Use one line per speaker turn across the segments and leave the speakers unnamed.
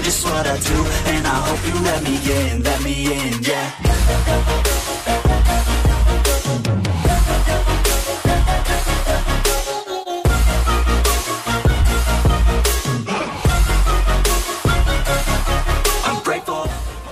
just what I do, and I hope you let me in, yeah. I'm grateful.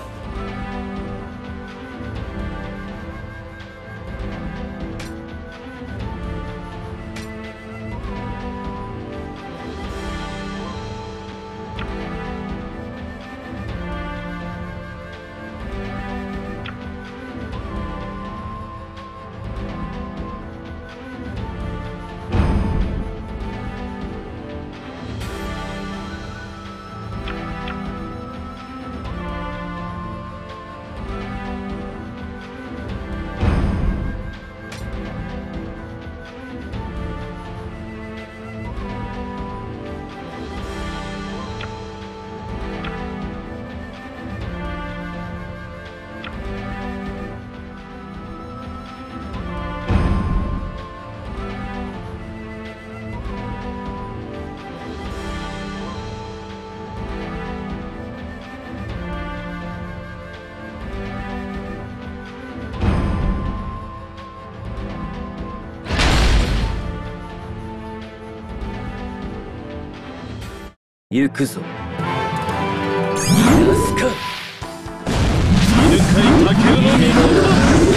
行くぞ。逃がすか。犬飼タケルの御事。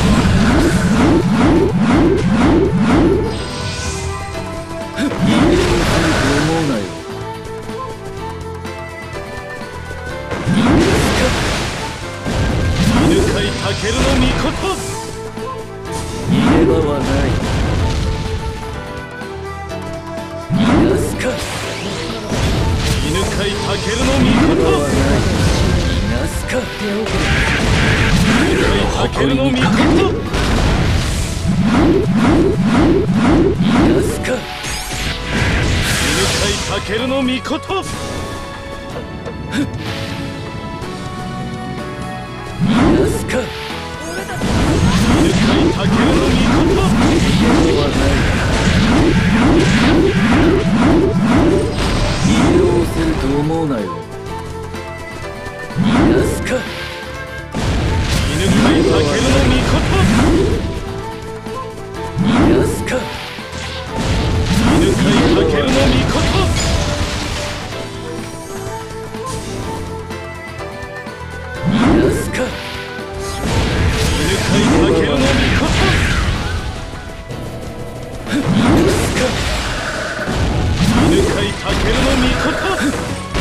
逃げると思うなよ。逃がすか。犬飼タケルの御事。逃げ場はない。逃がすか。犬飼タケルの御事。逃がすか。犬飼タケルの御事。逃がすか。犬飼タケルの御事。逃がすか。犬飼タケルの御事。逃げ場はない。逃げおせると思うなよ。逃がすか。犬飼タケルの御事。逃がすか。犬飼タケルの御事。逃がすか。犬飼タケルの御事。逃がすか。犬飼タケルの御事。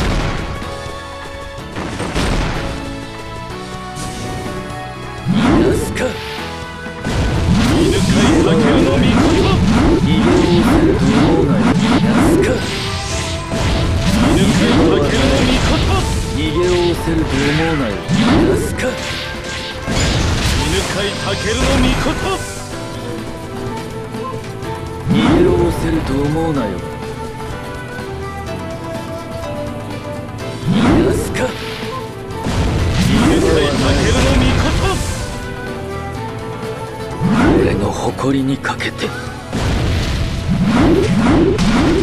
逃がすか。犬飼タケルの御事。逃げおせると思うなよ。逃がすか。犬飼タケルの御事。逃げおせると思うなよ。逃がすか。犬飼タケルの御事。逃げおせると思うなよ。逃がすか。犬飼タケルの御事。俺の誇りにかけて。
一緒に頑張ろう。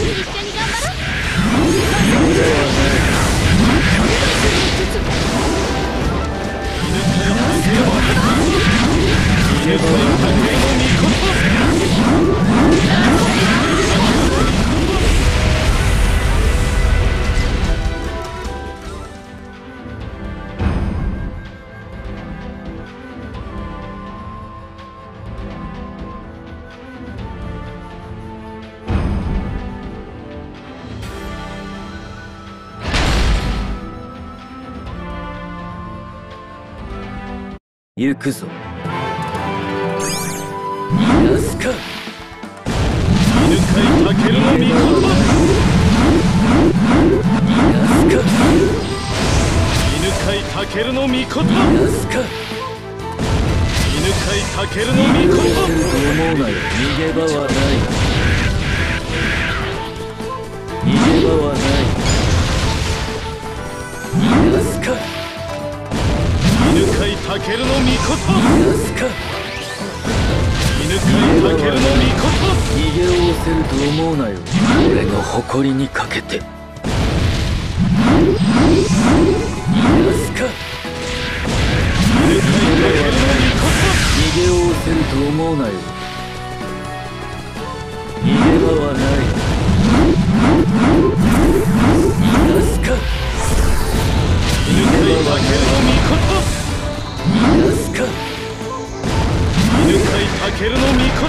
逃げ場はない。行くぞ。逃がすか。犬飼タケルの御事。逃がすか。犬飼タケルの御事。逃がすか。犬飼タケルの御事。逃げ場はない。逃げ場はない。逃がすか。犬飼タケルの御事。逃がすか。犬飼タケルの御事。逃げおせると思うなよ。俺の誇りにかけて。 ケルの御事。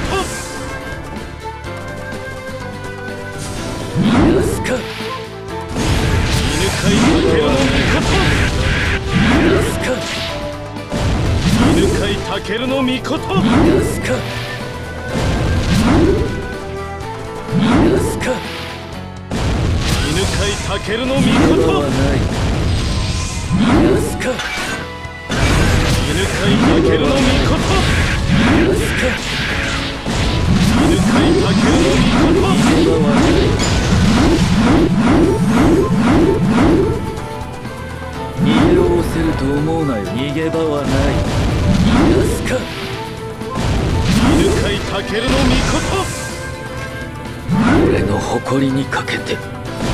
逃がすか。
犬飼タケルの御事。
逃がすか。
犬飼タケルの御事。
逃がすか。逃がすか。
犬飼タケルの御事。
逃がすか。
犬飼タケルの御事。
逃がすか。
犬飼タケルの御事。
逃がはない。逃げおせると思うなよ。逃げ場はない。逃がすか。
犬飼タケルの御事。
俺の誇りにかけて。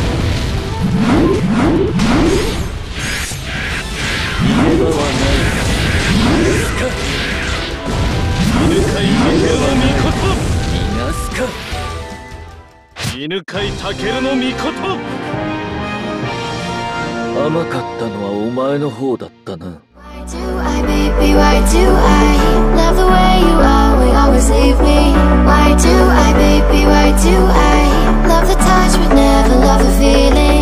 逃げ場はない。逃がすか。
犬飼タケルの御事。
逃がすか。
犬飼タケルの御事。
甘かったのはお前の方だったな。
Why do I, baby, why do I love the way you always, always leave me? Why do I, baby, why do I love the touch but never love the feeling?